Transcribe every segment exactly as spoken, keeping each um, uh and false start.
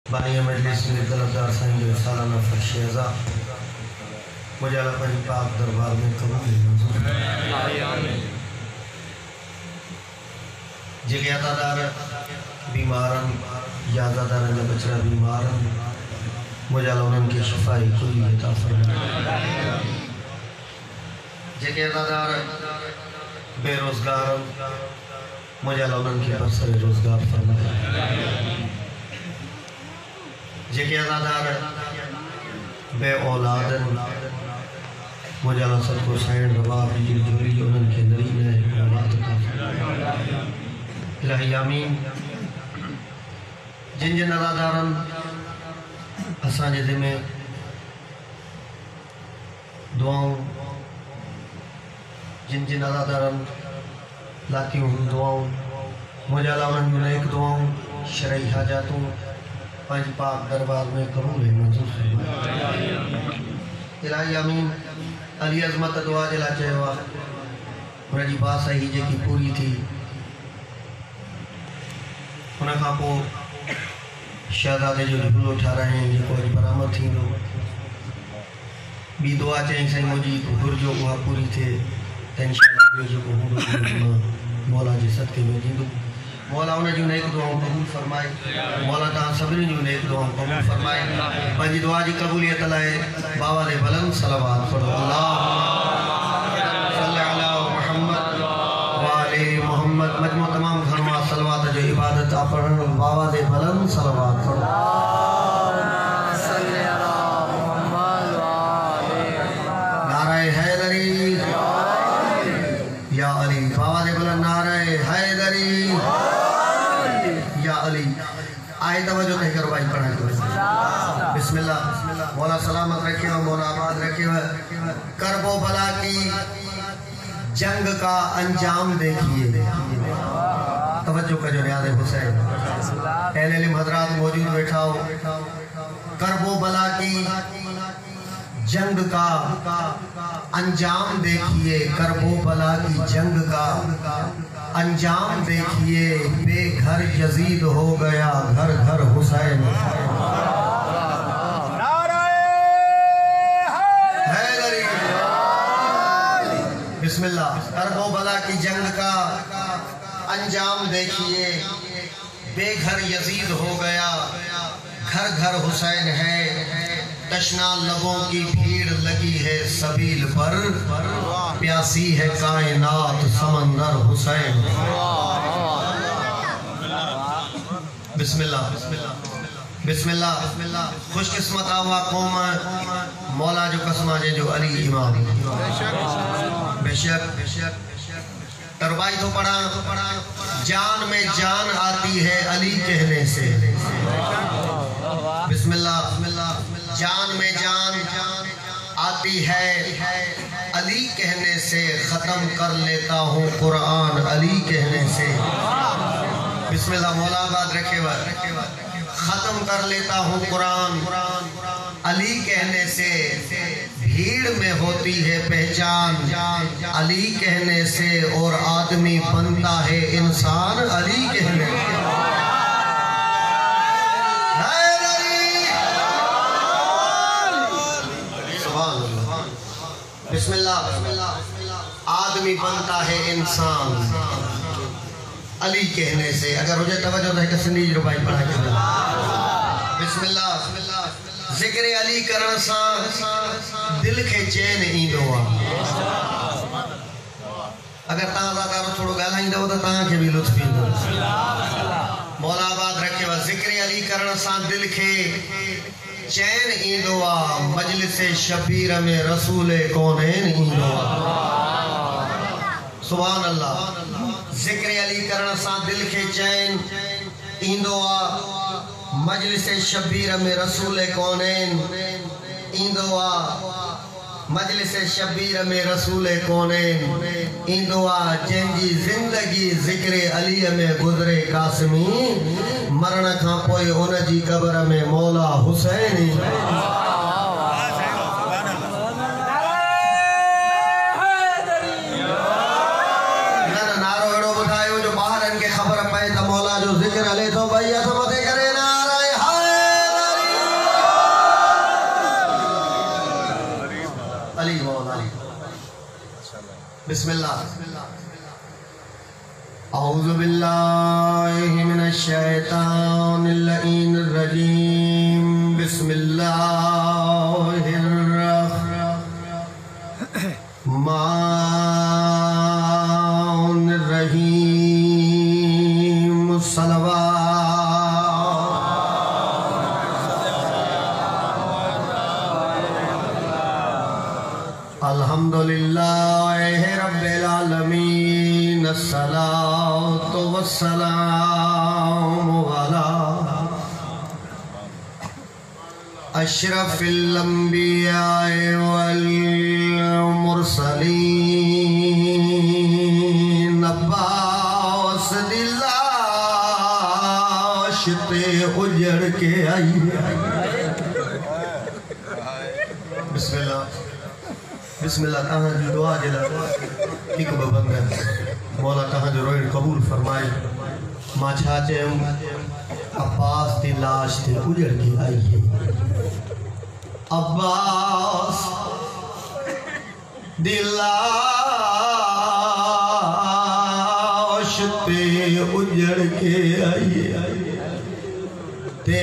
بانی مجلس میں طلبدار سائیں جو سالانہ فرش ازا مجھے پنج پاک دربار میں قبول منظور جگہ عطا دار بیمارن یا عطا دار اللہ بچرا بیمارن مجھے انہوں کی شفائی کلی عطا فرمائے جگہ عطا دار بے روزگارن مجھے انہوں کی برسر روزگار فرمائے جگہ عطا دار بے اولادن مجھے اللہ سب کو سائن روا بجل جوری انہوں کے نرین ہے ربات کا الہی آمین جن جن عطا دارن اساں جدے میں دعاؤں جن جن عطا دارن لاتی ہوں دعاؤں مجھے اللہ انہوں ایک دعاؤں شرعی حاجاتوں پانچ پاک دربار میں قبول منظور فرمائے الہی آمین علی عظمت دعا جلا چاہوا رجی باسا ہی جے کی پوری تھی انہاں کھا پو شہزادے جو لبلو اٹھا رہے ہیں جو کوئی برامت تھی لو بھی دعا چاہیں سائیں مجھے گھر جو وہاں پوری تھے تنشاء جو کو ہوں مولا جی صدقے میں جی مولا انہیں جو نیک دعاوں قبول فرمائے مولا تاں سبری جو نیک دعاوں قبول فرمائے بھائی دعا جی قبولیت لائے بابا دے بلند صلوات پڑھو اللہ صلی اللہ محمد وآلہ محمد مجموع تمام گھرما صلوات جو عبادت آپ پڑھن بابا دے بلند صلوات پڑھو صلی اللہ محمد وآلہ نعرہ حیدری یا علی بابا دے بلند نعرہ حیدری یا علی آئے توجہ کہہ کر بھائی پڑھائیں تو بسم اللہ مولا سلامت رکھے ہوئے مولا آباد رکھے ہوئے کرب و بلا کی جنگ کا انجام دیکھئے توجہ کا جو ریاض حسین اہل علم حضرات موجود بیٹھا ہو کرب و بلا کی جنگ کا انجام دیکھئے کرب و بلا کی جنگ کا انجام دیکھئے بے گھر یزید ہو گیا گھر گھر حسین نعرہ حیدری بسم اللہ کرب و بلا کی جنگ کا انجام دیکھئے بے گھر یزید ہو گیا گھر گھر حسین ہے تشنا لبوں کی بھیڑ لگی ہے سبیل پر پیاسی ہے کائنات سمندر حسین بسم اللہ بسم اللہ خوش قسمت آوا قوم مولا جو قسم آجے جو علی امام بے شک تربائی تو پڑھا جان میں جان آتی ہے علی کہنے سے بسم اللہ جان میں جان آتی ہے علی کہنے سے ختم کر لیتا ہوں قرآن علی کہنے سے بسم اللہ مولا آباد رکھے ہوئے ختم کر لیتا ہوں قرآن علی کہنے سے بھیڑ میں ہوتی ہے پہچان علی کہنے سے اور آدمی بنتا ہے انسان علی کہنے سے بسم اللہ آدمی بنتا ہے انسان علی کہنے سے اگر مجھے توجہ ہے کہ سنیج ربائی پڑھا کے بسم اللہ ذکر علی کرن سا دل کے چین ایندو اگر تاں زیادہ تھوڑو گالا ایندو تو تاں کے بھی لطف ایندو مولا آباد رکھے وا ذکر علی کرن سا دل کے چین ایندوا مجلس شبیر میں رسول کونین ایندوا سبحان اللہ ذکر علی کرن سا دل کے چین ایندوا مجلس شبیر میں رسول کونین ایندوا مجلس شبیر میں رسول کونین ایندوا جنجی زندگی ذکر علی میں گزرے قاسمی مرن کھا پوئی ان جی قبر میں مولا حسین نارو اڑو بتائیو جو باہر ان کے خبر پائے تا مولا جو ذکر علی تو بھائی سمتے کرے نعرہ حیدری بسم اللہ اعوذ باللہ من الشیطان اللعین الرجیم بسم اللہ الرحمن الرحیم الصلوات الحمدللہ رب العالمین الصلاة والسلام علی اشرف الانبیاء والمرسلین عباس دلاشتے اجڑ کے آئیے بسم اللہ بسم اللہ تاہاں جو دعا جلا ایک ببند ہے مولا تاہاں جو روئن قبول فرمائے ماں چھاچے ہم عباس دی لاش تے اجڑ کے آئیے عباس دی لاش تے اجڑ کے آئیے تے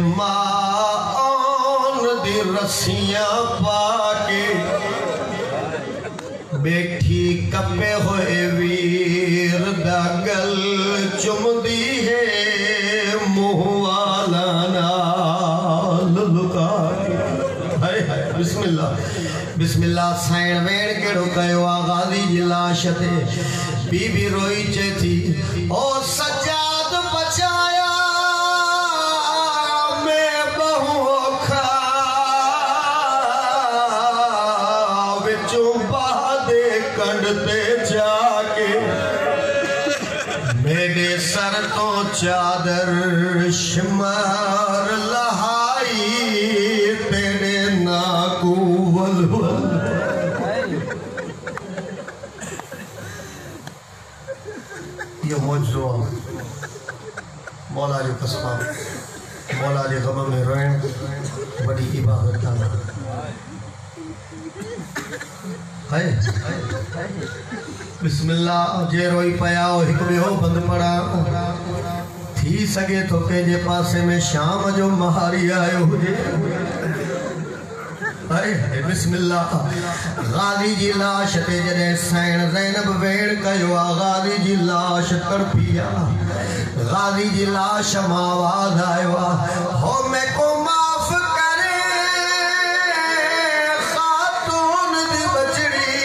ماں دی رسیاں پاکے بیٹھی کپے ہوئے ویر دا گل چم دی ہے موہوالا نال لکا بسم اللہ بسم اللہ سائن وین کے رکھائیو آغازی جلاشتے بی بی روئی چے تھی او سجاد بچایا میں بہو کھا وچوں بہدے کنڈتے جاکے میرے سر تو چادر شمار لہائی تیرے ناکو ولول یہ موجزہ مولا جو قسمہ مولا جو غمہ میں روئن بڑی عبادت آنا ہے بسم اللہ جے روئی پیا حکمے ہو بند پڑا تھی سگے تو کہ جے پاسے میں شام جو مہاری آئے ہو جے بسم اللہ غازی جی لاش تے جدے سین زینب ویڑ کہو غازی جی لاش تڑپیا غازی جی لاش ماواز آئے ہو میں کو معاف کرے خاتون دی بچڑی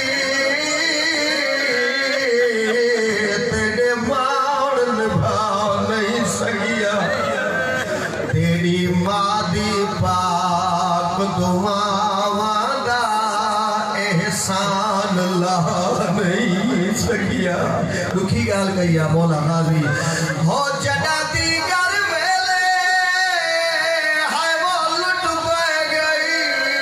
تیرے ماڑ نبھا نہیں سگیا تیری مادی پاک دعا احسان اللہ نہیں سکیا دکھی گال کہیا مولا غازی ہو جڑا دیگر ویلے ہائے وہ لٹ پہ گئی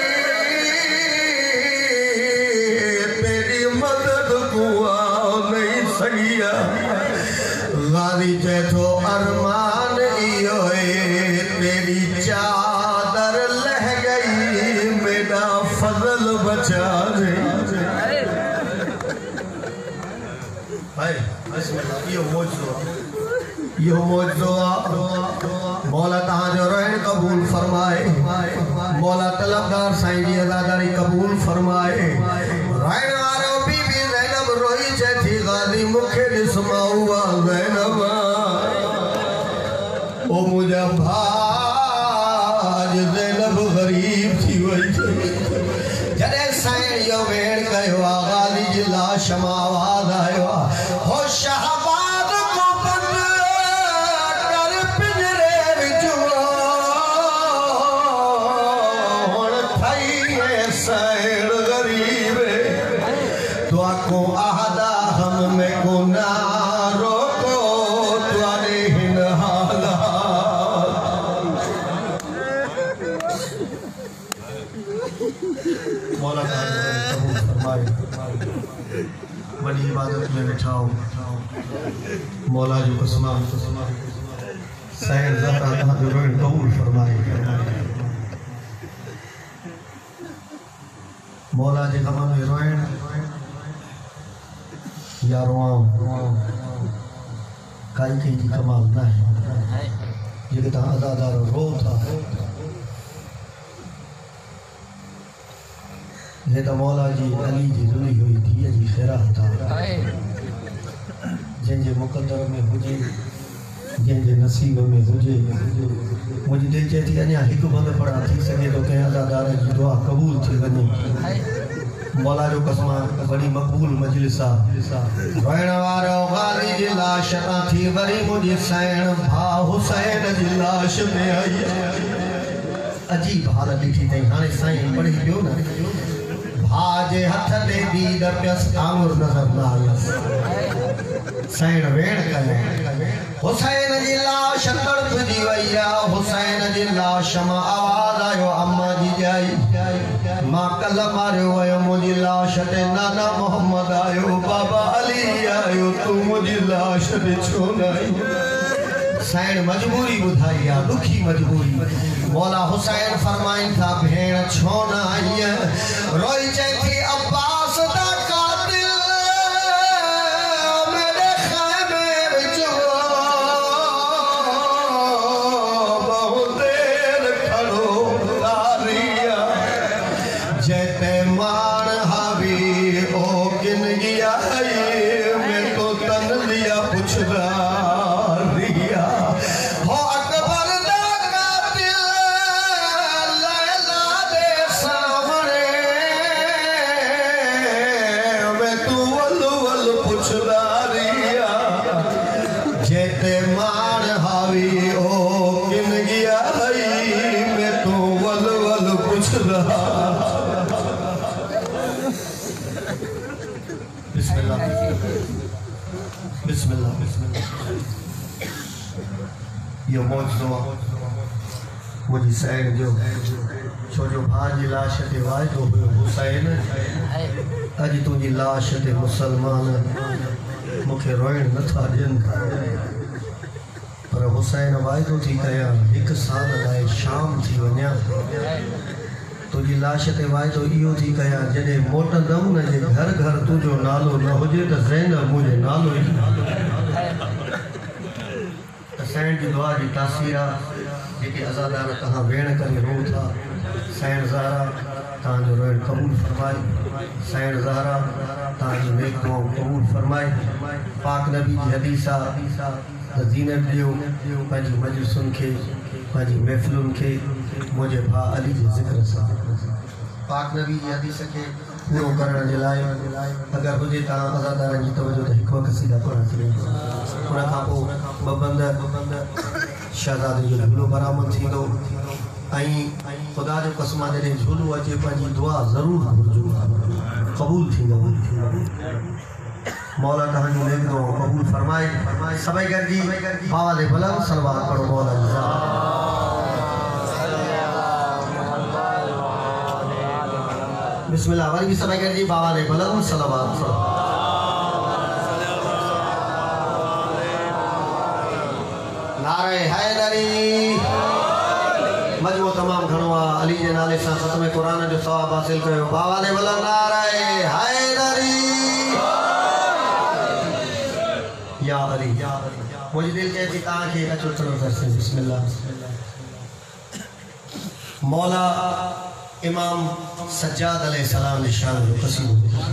تیری مدد کو نہیں سکیا غازی جے تو ارمان ایوئے تیری چادر لہ گئی میرا فضل بچا دے یہ موجزہ یہ موجزہ مولا تہاں جو رہن قبول فرمائے مولا طلبدار سائن جی ازاداری قبول فرمائے رہن وارو بی بی زینب روئی چھے تھی غازی مکھے جسمہ ہوا زینب او مجھا بھاج زینب غریب تھی وئی تھی جدے سائن یو ویڑ کہو غازی جلا شما آواز آئے ہو شہباد کو بند کر پنجرے وچوں تھائی ہے سائن غریب دعا کو آہدہ ہم میں کو نہ روکو توانے ہن حالات مولا قبول فرمائے بڑی عبادت میں بٹھاؤ مولا جو قسمہ سین زہرہ تہاں جو روئن قبول فرمائے مولا جے غمہ میں روئن یاروان کائی کئی جی کمال نہ ہے یہ کہتا عزادار رو تھا یہ تا مولا جی علی جی ذلی ہوئی تھی جی خیرہ تھا جن جے مقدر میں ہوجے جن جے نصیب میں ہوجے مجھے دل چاہتی ہے انہا ہکو بھگے پڑا تھی سکے تو کہیں عزادار جی دعا قبول تھی بنی مولا جو قسمہ بڑی مقبول مجلسہ روئن وارو غالی جی لاشتہ تھی بڑی مجھے سین بھا حسین جی لاش میں آئی عجیب حالت لکھی تھی ہانے سائن بڑی پیو نا بھاجے ہتھ دے دید پیس آنگر نظر نائیس سائن ویڑ کہے حسین جی لاش تڑپ جی ویا حسین جی لاش ما آواز آئیو اما جی جائی ماں کل مارے ہوئے مجھے لاش تے نانا محمد آئیو بابا علی آئیو تو مجھے لاش تے چھوڑ آئیو حسین مجبوری بدھائیا دکھی مجبوری مولا حسین فرمائن تھا بھین چھونا آئی روئی چاہتی عباس دا قاتل میرے خیمے بچو بہت دیر کھڑو تاریا جیتے مان حاوی او کن گیا میں تو تن لیا پچھ رہا ہو اکبر دا قاتل لیلہ دے سامنے میں تو ول ول پچھ رہا جیتے مان حاوی او کن گیا میں تو ول ول پچھ رہا بسم اللہ بسم اللہ بسم اللہ یہ موجزہ مجھے سین جو چھو جو بھاجی لاشت واحد ہو حسین اجی تو جی لاشت مسلمان مکھے روئن نتھا جن پر حسین واحد ہو تھی کہیا ایک سال لائے شام تھی ونیا تو جی لاشت واحد ہو ایو تھی کہیا جنہیں موٹا دم نہ جے گھر گھر تو جو نالو نہ ہو جے تو زینب مجھے نالو ہی سین جی دعا جی تاثیرہ جیکے عزادارہ کہاں وین کرے رو تھا سین زہرہ تاں جو روئن قبول فرمائی سین زہرہ تاں جو نیک دعاوں قبول فرمائی پاک نبی جی حدیثہ زینت دیو پانچی مجلسن کے پانچی محفلن کے مجھے بھا علی جی ذکر سا پاک نبی جی حدیثہ کے پورو کرنا جلائے اگر مجھے تاں عزادارہ جی توجہ تا حکوہ کسیدہ پڑھا کریں انہاں کھا پو ببند شہزاد جو جھولو برامن تھی دو آئیں خدا جو قسمہ دے جھولو اچے پانچی دعا ضرور برجو قبول تھی دو مولا تہاں جو نیک دو قبول فرمائے سبائی گر جی باوالے بلند صلوات پڑھو مولا جزا بسم اللہ والی سبائی گر جی باوالے بلند صلوات پڑھو نعرہ حیدری مجموع تمام گھنوا علی جے نالے سان ختم قرآن جو ثواب حاصل کرو باوالے بلند نعرہ حیدری یا علی مجھے دل چاہتی تاں کہ اچھو چلو درسے بسم اللہ مولا امام سجاد علیہ السلام نشان جو قسیم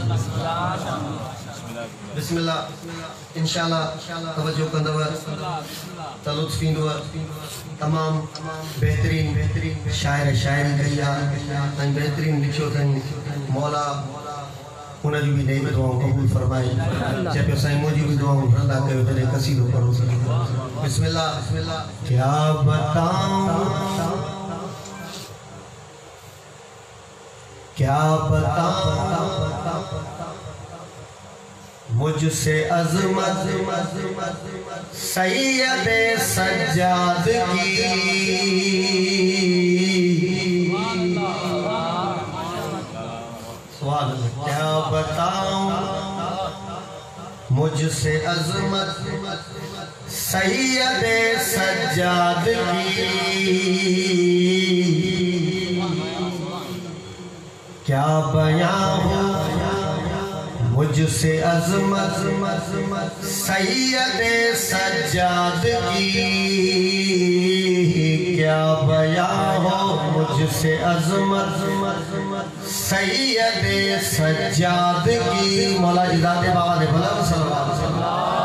بسم اللہ انشاءاللہ توجہ کندو تلطفین دو تمام بہترین شاعر شاعری کہیا بہترین لکھو تھا مولا انہاں جو بھی نئی دعاوں قبول فرمائی جب سائیں موجی بھی دعاوں بھرلا کہ وہ قصیدو پڑھو سکے بسم اللہ کیا بتاؤں کیا بتاؤں مجھ سے عظمت سید سجاد کی سوال کیا بتاؤں مجھ سے عظمت سید سجاد کی کیا بیان ہو مجھ سے عظمت سید سجاد کی کیا بیان ہو، مجھ سے عظمت سید سجاد کی۔ مولا جی ذات بابا دے بلند صلی اللہ علیہ وسلم۔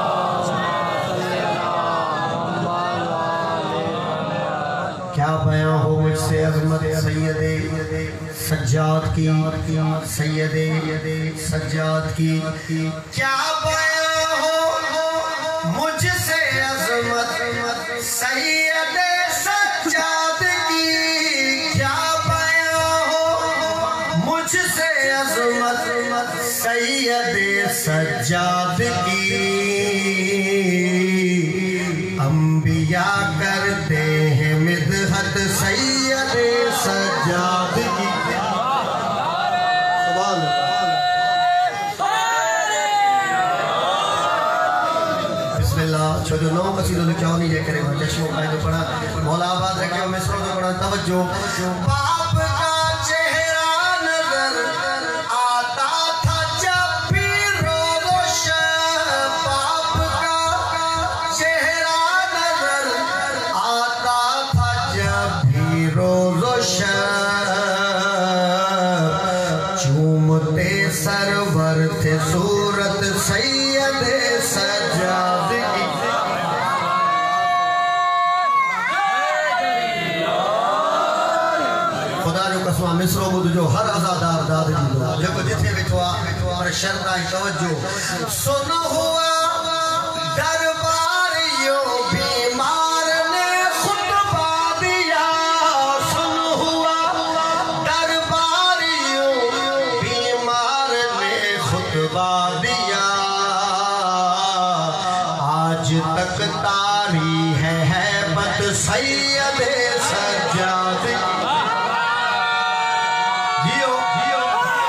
کیا بیان ہو مجھ سے عظمت سید سجاد کی، سید سجاد کی کیا بیان ہو مجھ سے عظمت سید سجاد کی، کیا بیان ہو مجھ سے عظمت سید سجاد کی۔ انبیاء کرتے ہیں مدحت سید سجاد کی۔ بسم اللہ چھوٹو نو قصیدوں لکھا ہو نہیں جائے کرے گا جشن قائد پڑھا مولا آباد رکھے ہو مصروں جو پڑھا توجہ۔ باپ کا چہرہ نظر آتا تھا جب بھی روز و شب، باپ کا چہرہ نظر آتا تھا جب بھی روز و شب، چومتے سرور تھے صورت سید سجاد کی۔ خدا جو قسمہ مصروں بود جو ہر عزادار داد جی دو جو کو جتھے بٹھوا اور شرطائی توجہ۔ سن ہوا درباریوں بیمار نے خطبہ دیا، سن ہوا درباریوں بیمار نے خطبہ دیا، آج تک طاری ہے ہیبت سید سجاد کی۔ جیو جیو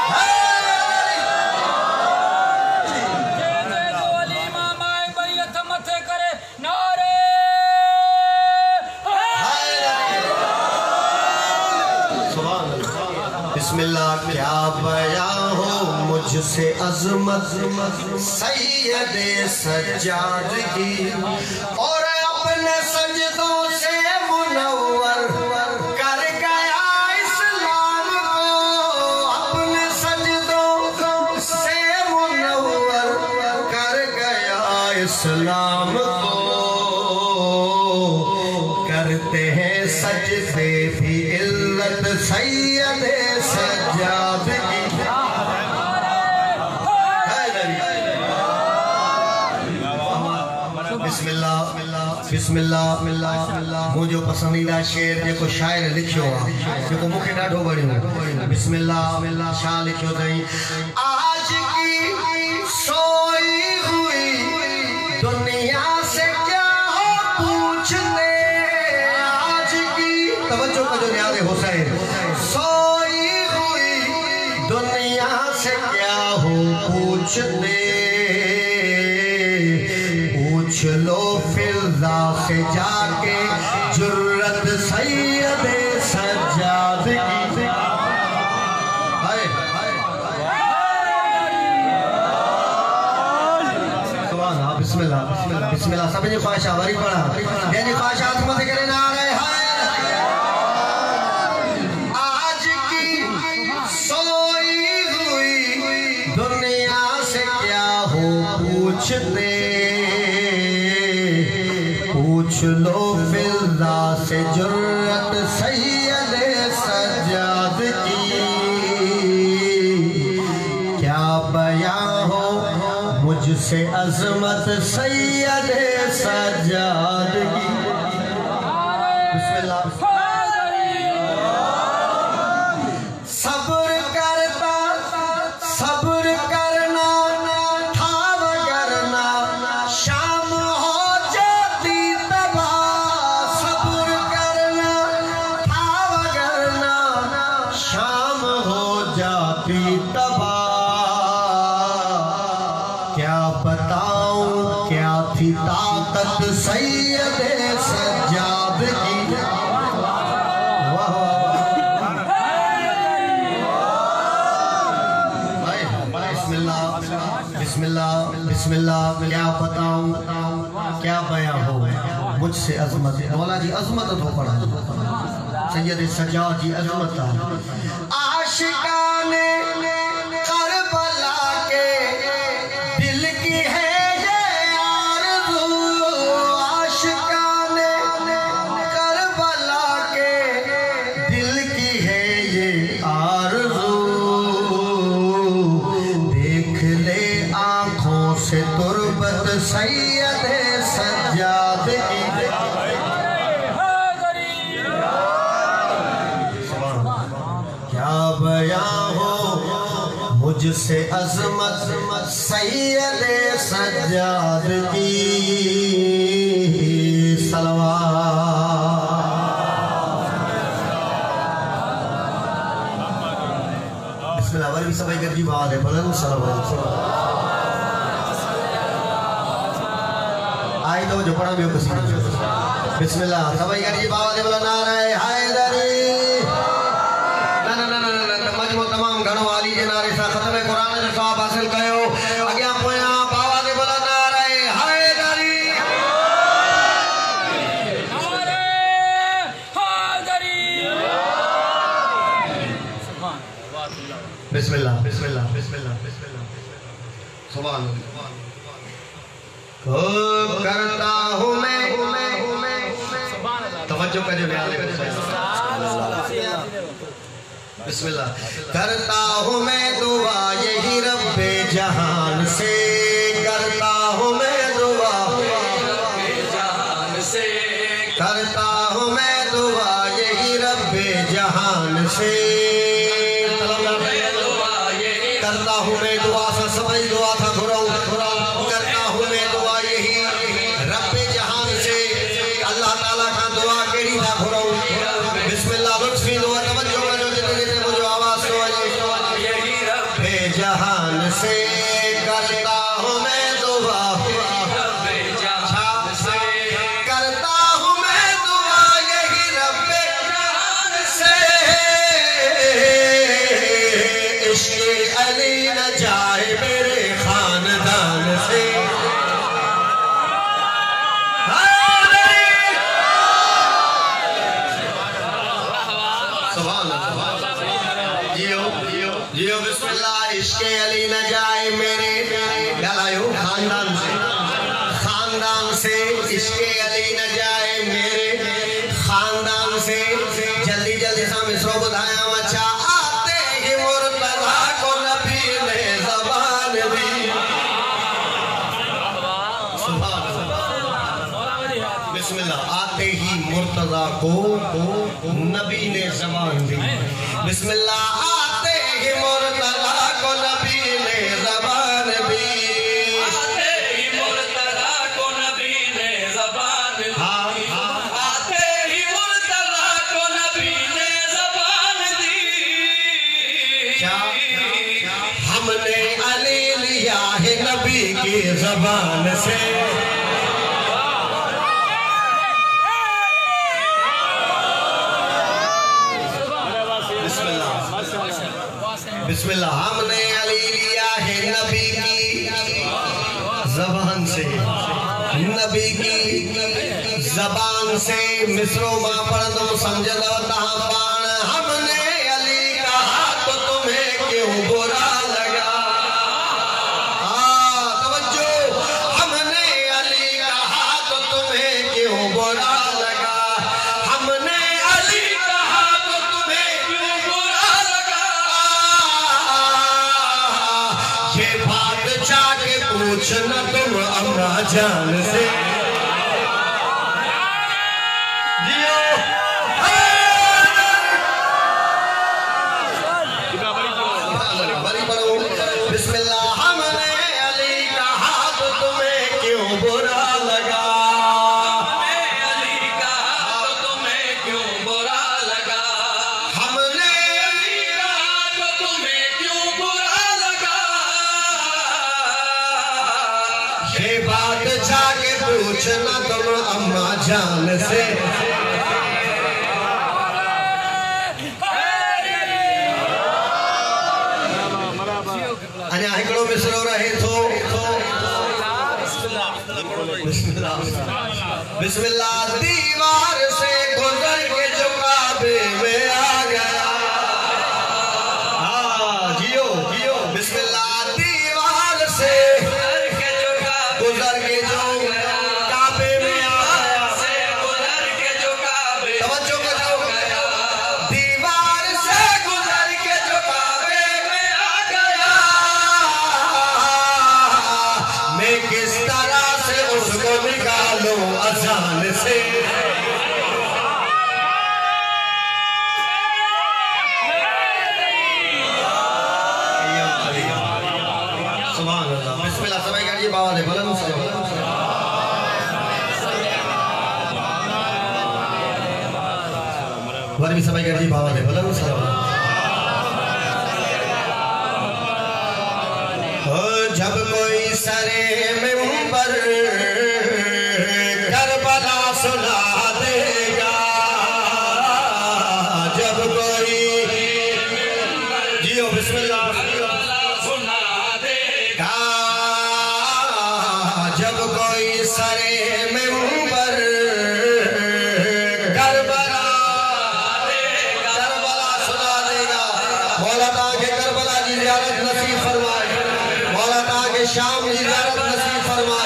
بسم اللہ کیا بیان ہو مجھ سے عظمت سید سجاد کی، اور اپنے سجدوں سے منور کر گیا اسلام کو، اپنے سجدوں سے منور کر گیا اسلام کو، کرتے ہیں سجدے بھی علت سید سجاد کی۔ بسم اللہ بسم اللہ مجھو پسندیدہ شعر جیکو شاعر لکھیو جیکو مکھے ڈاڈھو بڑی ہوں۔ بسم اللہ شاہ لکھیو دائی، آج کی سوئی ہوئی دنیا سے کیا ہو پوچھتے، آج کی توجہ کا جو نیاز حسین، سوئی ہوئی دنیا سے کیا ہو پوچھتے، پوچھ لو فضا سے جا کے جرت سید سجاد کی۔ بسم اللہ بسم اللہ سب نے خواہشہ وری پڑھا یعنی خواہشات مت کرے نہ رہے آج کی سوئی ہوئی دنیا سے کیا ہو پوچھتے، پوچھ لو فضا سے جرت سید سجاد کی، کیا بیان ہو مجھ سے عظمت سید سجاد کی۔ بسم اللہ صبر کرتا صبر کرنا تھا وگرنا شام ہو جاتی تباہ، صبر کرنا تھا وگرنا شام ہو جاتی تباہ، کیا بتاؤں کیا تھی بسم اللہ بسم اللہ کیا بتاؤں کیا بیان ہو مجھ سے عظمت مولا جی عظمت تو پڑھا سید سجاد جی عظمت عاشقان کربلا کے دل کی ہے یہ آرزو عاشقان کربلا کے دل کی ہے یہ آرزو دیکھ لے آنکھوں سے تربت سید سجاد کی بیان ہو مجھ سے عظمت سید سجاد کی صلوات بسم اللہ والی سبائی کر جی بات ہے بلند صلوات آئی تو جو پڑھا بھی ہو کسی بسم اللہ سبائی کر جی بات ہے بلند نعرہ حیدری تمام گھنوں والی جنارے سا ختم قرآن جو صاحب حاصل کہے ہو اگیا پویاں باوا دے بلا نعرہ حیدری بسم اللہ بسم اللہ بسم اللہ بسم اللہ سبحان اللہ کرتا ہوں میں توجہ کا جو نیالے بسم اللہ کرتا ہوں میں دعا یہی رب جہان سے کرتا ہوں میں دعا جہان سے کرتا ہوں میں دعا یہی رب جہان سے کرتا ہوں میں دعا سا سمجھ دعا تھا گھراؤں کرتا ہوں میں دعا یہی رب جہان سے اللہ تعالیٰ کا دعا کیڑی تھا گھراؤں بسم اللہ لطفی دعا توجہ جہان سے کرتا ہوں میں دعا کرتا ہوں میں دعا یہی رب جہان سے عشق علی نہ جائے میرے خاندان سے جیو بسم اللہ عشق علی نہ جائے میرے گلائیو خاندان سے خاندان سے عشق علی نہ جائے میرے خاندان سے جلدی جلدی سا مصرو بدھایا مچھا آتے ہی مرتضی کو نبی نے زبان دی بسم اللہ آتے ہی مرتضی کو نبی نے زبان دی بسم اللہ آتے ہی مرتضی کو نبی نے زبان دی آتے ہی مرتضی کو نبی نے زبان دی آتے ہی مرتضی کو نبی نے زبان دی ہم نے علی لیا ہے نبی کی زبان سے بسم اللہ ہم نے علی لیا ہے نبی کی زبان سے نبی کی زبان سے مصرو ماں پڑھنو سمجھ دو تہاں پان ہم نے علی کہا تو تمہیں کیوں برا لگا توجہ ہم نے علی کہا تو تمہیں کیوں برا لگا ہم نے علی کہا تو تمہیں کیوں برا لگا یہ بات چاہ کے پوچھنا تم امرا جان سے بسم اللہ ہم نے علی کہا تو تمہیں کیوں برا لگا علی کہا تو تمہیں کیوں برا لگا ہم نے علی کہا تو تمہیں کیوں برا لگا یہ بات جا کے پوچھنا تم اماں جان سے انہا ہکڑوں میں سرو رہے تھو بسم اللہ دیوار سے گزر کے جو کعبے میں آ گیا ہاں جیو جیو بسم اللہ دیوار سے گزر کے جو کعبے میں آ گیا توجہ کرو دیوار سے گزر کے جو کعبے میں آ گیا میں کس طرح سے اس کو نکالوں اذان سے سبحان اللہ بسم اللہ سبحان کریے بابا دے بلند ور بھی سبحان کریے بابا دے بلند جب کوئی سرے منبر کربلا سنا دے گا جب کوئی جیو بسم اللہ سنا دے گا جب کوئی سرے منبر کربلا کربلا سنا دے گا مولا تاکہ کربلا کی زیارت نصیب فرمائے مولا تاکہ شام کی زیارت نصیب فرمائے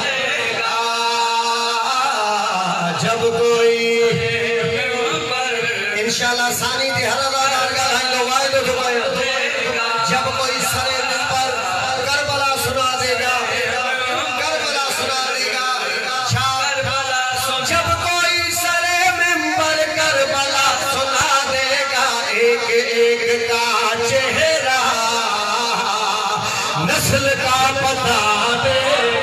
جب کوئی انشاءاللہ ثانی دی ہر اللہ درگاہ ہے لو وائد دعائیں جب کوئی سرے منبر کربلا سنا دے گا کربلا سنا دے گا جب کوئی سرے منبر کربلا سنا دے گا ایک ایک کا چہرہ نسل کا پتا دے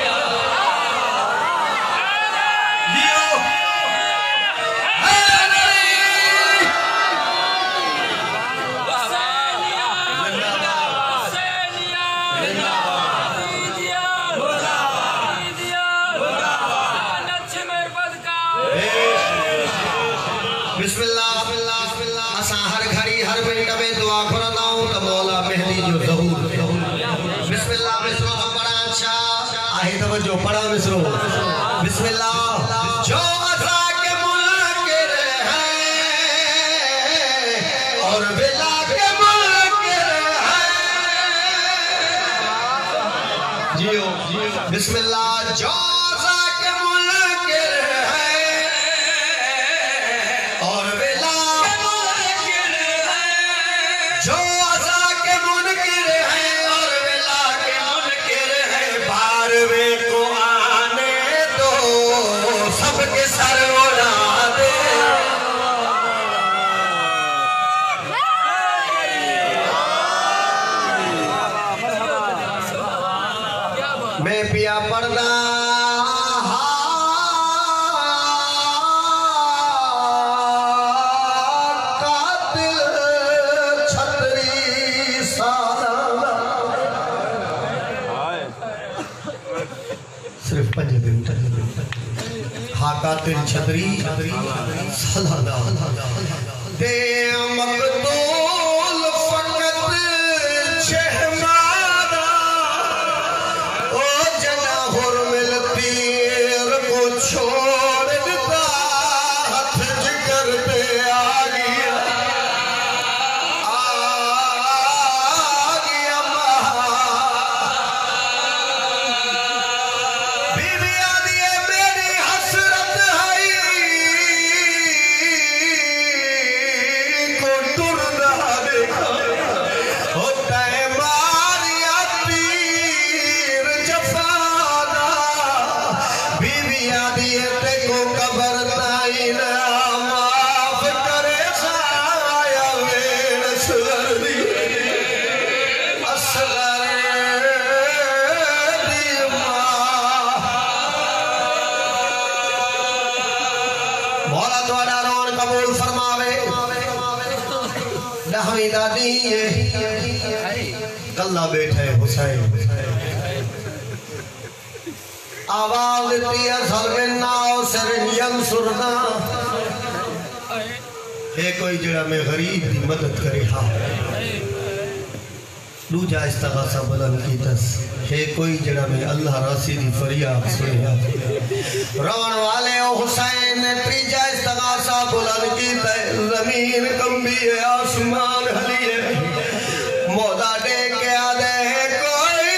بسم اللہ اساں ہر گھڑی ہر منٹ میں دعا کرناؤں تو مولا مہدی جو ظہور بسم اللہ مصرو تو بڑا اچھا آہی توجہ پڑا مصرو بسم اللہ جو عطا کے منکر ہیں اور بلا کے منکر ہیں جیو بسم اللہ جو عطا کے منکر ہیں اور بلا کے منکر ہیں جو عطا کے منکر ہیں اور بلا کے منکر ہیں باروے کو آنے دو سب کے سر اڑا دے میں پیا پردہ قاتل چھتری سارا صرف پنج منٹ ہاں قاتل چھتری سالہ دے مقتول فقط چھ مارا او جنا حرمل تیر کو چھوڑ دیتا ہاتھ جگر پہ آ گیا آ گیا بی بی آدھی میری حسرت ہے کو ٹر رہا دیکھا ہوتا ہے ماریا تیر جفانا بی بی آدھی تے کو قبر تائینا معاف کرے سایا وین اصغر دی اصغر دی ماں مولا دوڑا رون قبول فرماوے نحوی دادی کلہ بیٹھے حسین آواز دیتی ہے ظلم ناؤ سرن ینصرنا اے کوئی جڑا میں غریب دی مدد کرے ہاں دو جا استغاثہ بلند کی تس ہے کوئی جڑا میں اللہ راسی دی فریاد سنیا روان والے او حسین نے تریجا استغاثہ بلند کی تس زمین کمبی ہے آسمان حلی ہے مودا دے کے آدھے ہے کوئی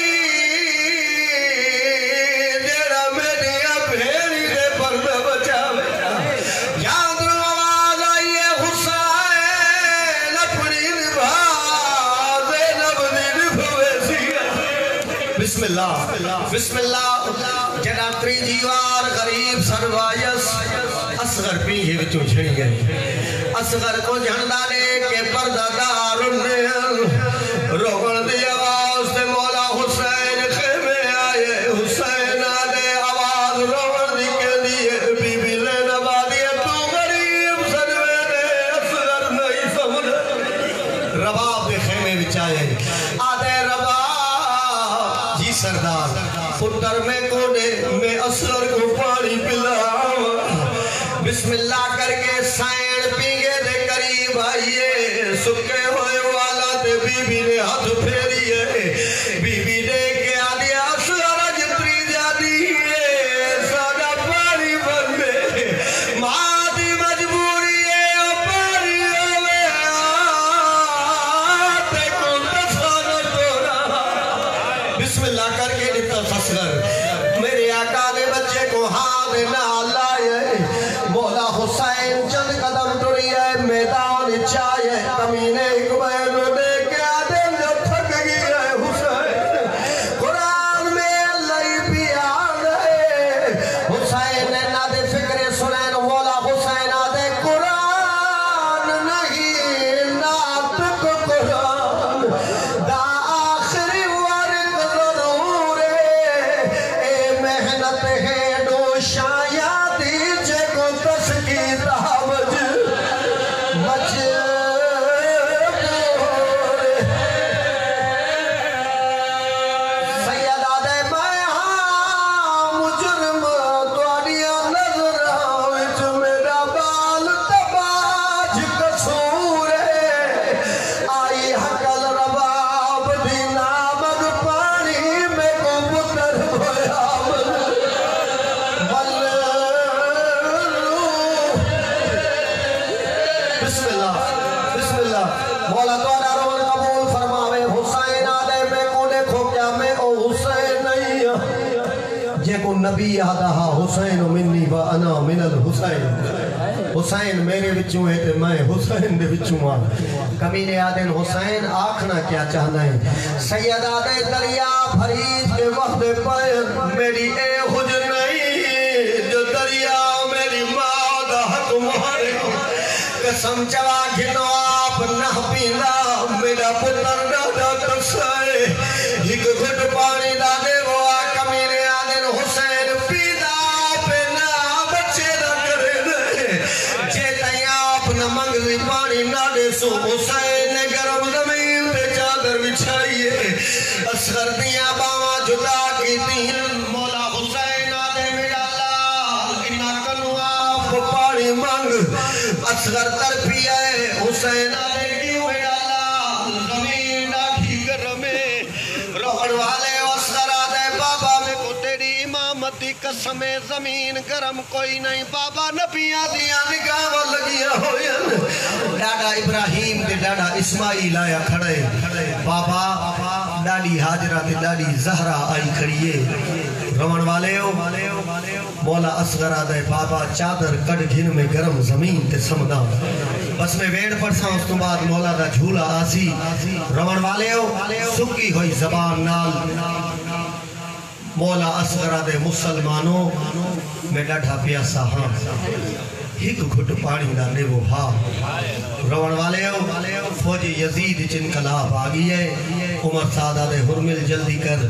جڑا میں دیا بھیڑی دے پرد بچاوے یاد رو آواز آئیے حسین اپنی نبھا زینب دی نبھویسی بسم اللہ بسم اللہ جڑا تری جیوار غریب سروائیس اصغر پیجھے بچوں چھڑی گئے اصغر کو جھنڈا لے کے پردہ دار روغن دی آواز دے مولا حسین خیمے آئے حسین آدھے آواز روغن دی کے دیئے بی بی زینب آدھیے تو غریب سروے دے اصغر نہیں سمجھ رباب دے خیمے بچائے آدھے رباب جی سردار پتر میں کوڑے میں اصغر کو پانی پلاؤں بسم اللہ کر کے سائن پینگے دے قریب آئیے سکے ہوئے والا تے بی بی نے ہاتھ پھیریے بی بی نے کے آدھیا اصغر جتری جا دیئے ساڑا پانی بندے مادی مجبوری ہے پانی ہوئے آتے کن دسانا توڑا بسم اللہ کر کے دیتا اصغر میرے آقا نے بچے کو ہاں دینا لائے مولا حسین چند قدم ٹوری ہے میدان چاہے کمینے ایک بین دے کے آدم جو تھک گئی ہے حسین قرآن میں اللہ بیان ہے حسین نے نہ دے فکر سنین مولا حسین آدھے قرآن نہیں ناتک قرآن دا آخری ورق ضرور ہے اے محنت ہے دو شاید دیجے کو تسکیر حوج مجبور سید آدھے میں ہاں مجرم دواریا نظر آوچ میرا بال تباج کسور ہے آئی حقل رباب دی نامد پانی میں کو پتر بھویا بسم اللہ بسم اللہ مولا توڑا رون قبول فرماوے حسین آدھے میں کو دیکھو کیا میں او حسین نہیں جے کو نبی آدھا حسین منی و انا من الحسین حسین میرے بچوں ہے تے میں حسین دے بچوں ہاں کمینے آدھے حسین آکھنا کیا چاہنا ہے سید آدھے دریا بھرید کے وقت پیر میری اے خج نہیں جو دریا میری ماں دا حق مہارے قسم چوا گھنو آپ نہ پینا میرا پتر دادا ترسائے ایک گھٹ پانی دادے وہ آقا میرے آدن حسین پیدا پہ نہ بچے نہ کرے دے جے تائیں آپ نہ منگلی پانی نہ دے سو حسین نے گرم زمین پہ چادر بچھائیے اصغر دیا باواں جدا کی تین مولا حسین آدھے میرا لال انہا کنو آپ پانی منگ اصغر ترپی ہے حسین آلے کیوں ہے اللہ زمین آکھی گرمے روحن والے اصغر آدھے بابا میں کو تیری امامتی قسم زمین گرم کوئی نہیں بابا نبیاں دیا نگاہ لگیا ہوئے ڈاڈا ابراہیم دے ڈاڈا اسماعیل آیا کھڑے بابا ڈاڈی حاجرہ دے ڈاڈی زہرہ آئی کھڑیے روحن والے ہو مولا اصغر آدھے بابا چادر کڑ گھن میں گرم زمین تے سمدہ بس میں ویڑ پڑسا اس تو بعد مولا دا جھولا آسی روان والے ہو سکی ہوئی زبان نال مولا اصغر آدھے مسلمانوں میں ڈاٹھا پیاسا ہاں ایک گھٹ پانی نہ لے وہ ہاں روان والے ہو فوج یزید چنکلاب آگئی ہے عمر سادہ دے حرمل جلدی کر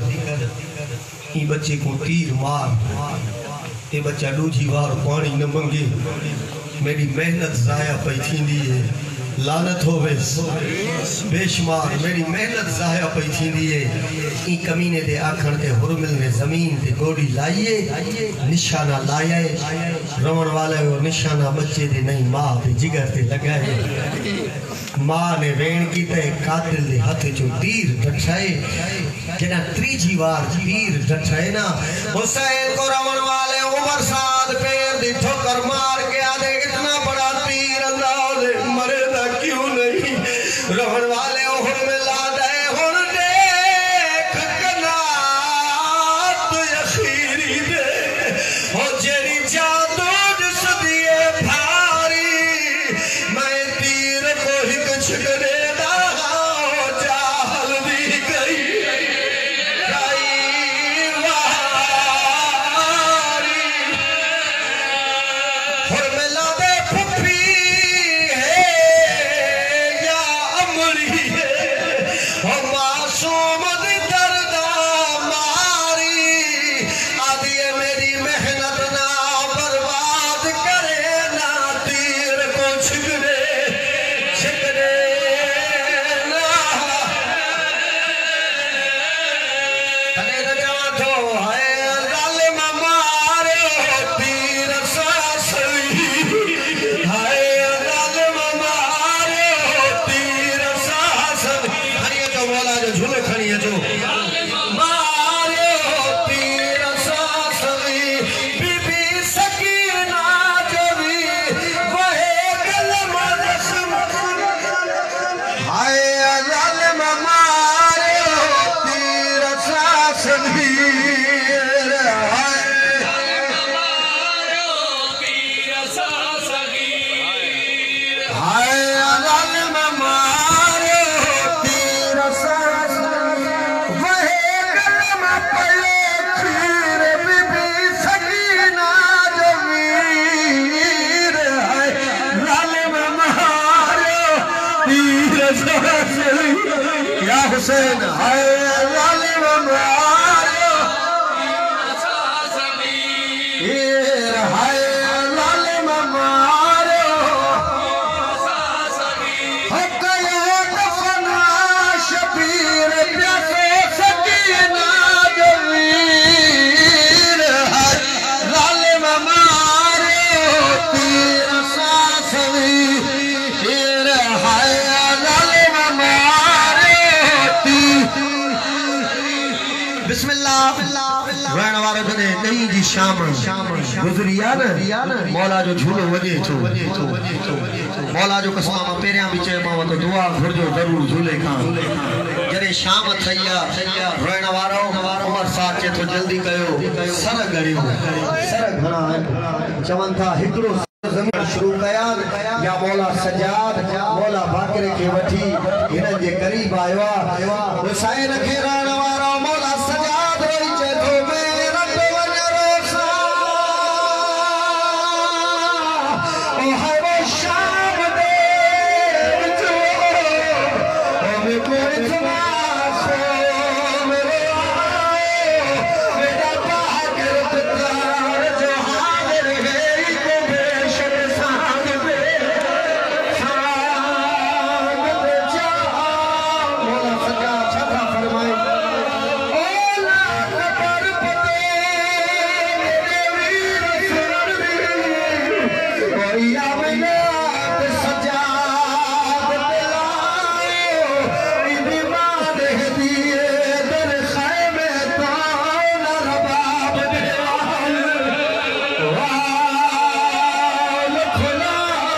ای بچے کو تیر مار اے بچہ لوجی وار پانی نہ منگے میری محنت ضائع پئی تھیندی ہے لعنت ہووے بے شمار میری محنت ضائع پئی تھیندی ہے این کمینے دے آکھن تے حرمل نے زمین تے گوڑی لائیے نشانہ لائے رون والے اور نشانہ بچے دے نہیں ماں تے جگر تے لگائے ماں نے وین کی تے قاتل دے ہاتھ جو تیر ڈٹھائے جنہ تریجی وار تیر ڈٹھائے نا حسین کو رون والے عمر سعد پیر دی ٹھوکر مار کے آدھے اتنا بڑا تیر انداز مرے دا کیوں نہیں رون والے احد میں لا دے ہن دیکھ کنات یخیری دے ہو جیری جادو جس دیئے بھاری میں تیر کو ہی کچھ کرے دا جاہل دی گئی گئی واری ہر میں لا دے پھپی ہے یا امری ہے ہو معصوم دی دردہ ماری آدھیے میری محنت نہ برباد کرے نہ تیر کو چھکڑے چھکڑے نہ تنے دا جوان تو ہے ظالم مارے تیر ساسوی ہے ظالم مارے تیر ساسوی کھڑیے جو مولا جو جھولے کھڑیے جو مارے تیر ساسوی بی بی سکینہ جوی وہے کلم رسم ہائے ظالم مارے تیر ساسوی ہائے ظالم مارے تیر ساسوی وہے کلم پڑے تیر بی بی سکینہ جویر ہائے ظالم مارے تیر ساسوی یا حسین ہائے ظالم مارے تیر ہائے ظالم مارے حق یا دفنا شبیر پیاسے سکینہ جویر ہائے ظالم مارے تیر ساسوی تیر ہائے ظالم مارے تیر بسم اللہ رہن وارے دنے نہیں جی شام گزریا نا مولا جو جھولو وجے چھو مولا جو قسمہ پیریاں بھی چاہے ماں تو دعا گھر جو ضرور جھولے کھان جرے شام تھیا رہن وارو عمر ساتھ چے تو جلدی کہو سر گھڑیو سر گھڑا ہے چون تھا ہکڑو زمین شروع کیا یا مولا سجاد مولا باکرے کے وٹھی انہیں جے قریب آئیوا حسین کے رہن وارو مولا سجاد روئی چے تو میں رب ون روسا او ہے وہ شام دے جو او میں کوئی تماس ہو میرے آئے میرا باکر تتار جو حاضر ہے کو بے شک سانگ بے سانگ بے جا مولا سجاد چھتا فرمائے اولا قبر پتے میرے ویر سرن بھی کوئی آمینات سجاد دلائے ایدی ماں دے دیئے در خیمے تاؤن رباب دیوال وال کھلا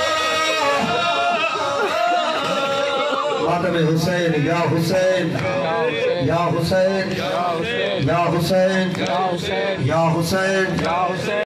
ماتم حسین یا حسین یا حسین یا حسین یا حسین